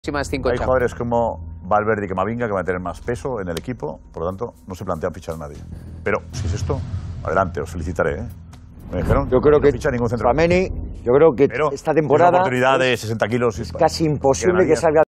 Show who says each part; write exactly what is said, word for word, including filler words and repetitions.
Speaker 1: Cinco
Speaker 2: Hay
Speaker 1: champions.
Speaker 2: jugadores como Valverde y Camavinga que van a tener más peso en el equipo, por lo tanto no se plantean fichar a nadie. Pero si es esto, adelante, os felicitaré, ¿eh? Me dijeron,
Speaker 3: yo creo
Speaker 2: no
Speaker 3: que
Speaker 2: ficha ningún centro.
Speaker 3: Tchouaméni, yo creo que
Speaker 2: Pero
Speaker 3: esta temporada
Speaker 2: es una oportunidad de sesenta kilos
Speaker 3: es casi imposible que salga